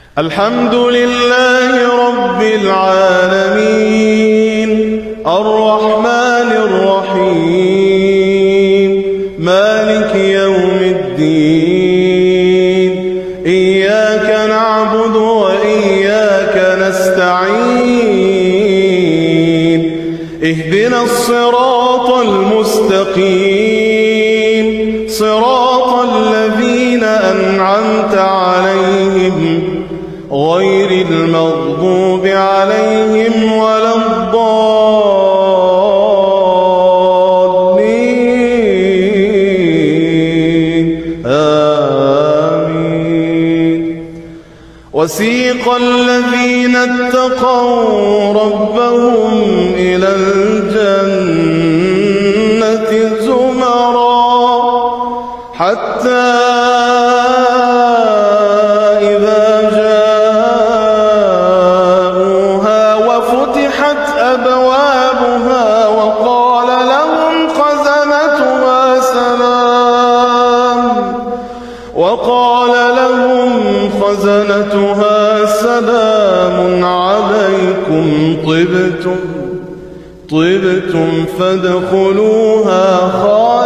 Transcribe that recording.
الحمد لله رب العالمين الرحمن الرحيم مالك يوم الدين إياك نعبد وإياك نستعين اهدنا الصراط المستقيم صراط الذين أنعمت عليهم غير المغضوب عليهم ولا الضالين آمين. وسيق الذين اتقوا ربهم إلى الجنة زمرا حتى أبوابها وقال لهم خزنتها سلام عليكم طبتم فادخلوها خالدين.